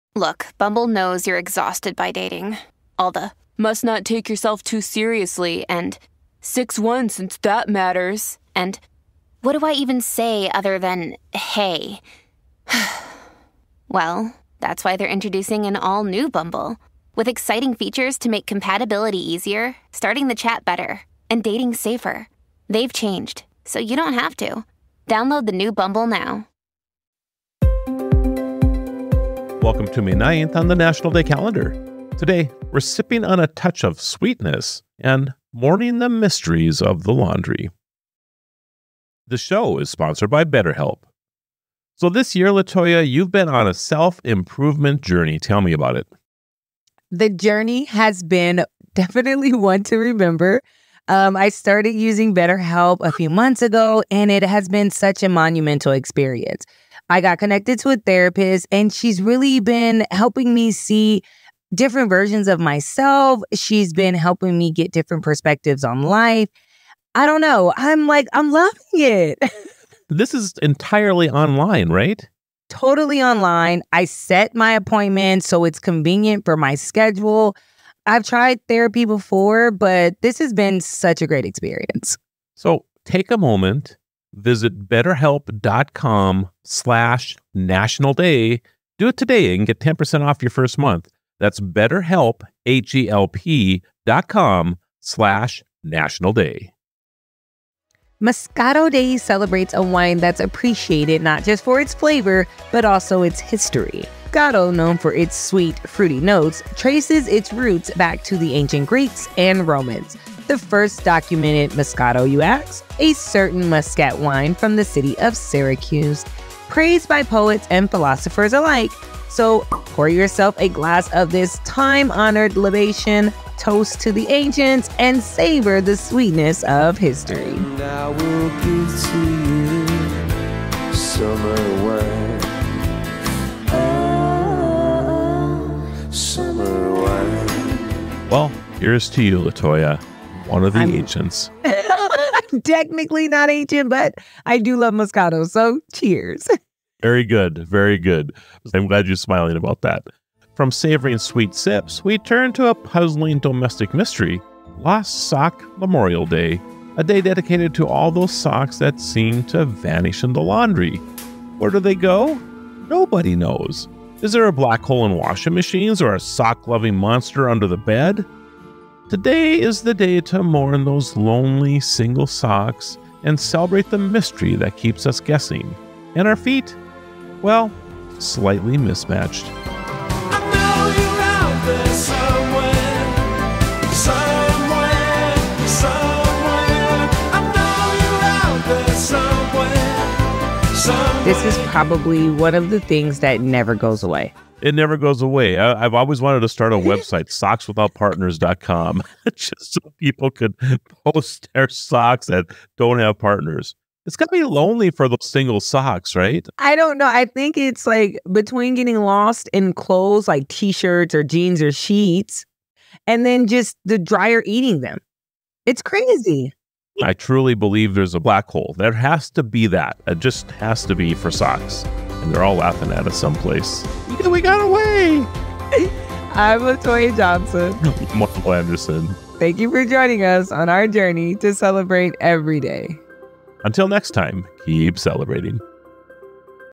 Look, Bumble knows you're exhausted by dating. All the, must not take yourself too seriously, and 6'1" since that matters, and what do I even say other than, hey? Well, that's why they're introducing an all-new Bumble, with exciting features to make compatibility easier, starting the chat better, and dating safer. They've changed, so you don't have to. Download the new Bumble now. Welcome to May 9th on the National Day calendar. Today, we're sipping on a touch of sweetness and mourning the mysteries of the laundry. The show is sponsored by BetterHelp. So this year, Latoya, you've been on a self-improvement journey. Tell me about it. The journey has been definitely one to remember. I started using BetterHelp a few months ago, and it has been such a monumental experience. I got connected to a therapist, and she's really been helping me see different versions of myself. She's been helping me get different perspectives on life. I don't know. I'm loving it. This is entirely online, right? Totally online. I set my appointment so it's convenient for my schedule. I've tried therapy before, but this has been such a great experience. So take a moment, visit betterhelp.com/National Day. Do it today and get 10% off your first month. That's BetterHelp, HELP.com/National Day. Moscato Day celebrates a wine that's appreciated not just for its flavor, but also its history. Moscato, known for its sweet, fruity notes, traces its roots back to the ancient Greeks and Romans. The first documented Moscato, you ask? A certain Muscat wine from the city of Syracuse, praised by poets and philosophers alike. So pour yourself a glass of this time-honored libation, toast to the ancients, and savor the sweetness of history. And I will give to you summer wine. Oh, summer wine. Well, here's to you, Latoya, one of the ancients. I'm technically not ancient, but I do love Moscato, so cheers. Very good, very good. I'm glad you're smiling about that. From savoring sweet sips, we turn to a puzzling domestic mystery, Lost Sock Memorial Day, a day dedicated to all those socks that seem to vanish in the laundry. Where do they go? Nobody knows. Is there a black hole in washing machines or a sock-loving monster under the bed? Today is the day to mourn those lonely single socks and celebrate the mystery that keeps us guessing. And our feet? Well, slightly mismatched. I know you're out there somewhere, somewhere, somewhere. I know you're out there somewhere, somewhere. This is probably one of the things that never goes away. It never goes away. I've always wanted to start a website, sockswithoutpartners.com, just so people could post their socks that don't have partners. It's got to be lonely for those single socks, right? I don't know. I think it's like between getting lost in clothes like t-shirts or jeans or sheets, and then just the dryer eating them. It's crazy. I truly believe there's a black hole. There has to be that. It just has to be for socks. And they're all laughing at us someplace. We got away. I'm Latoya Johnson. Marlo Anderson. Thank you for joining us on our journey to celebrate every day. Until next time, keep celebrating.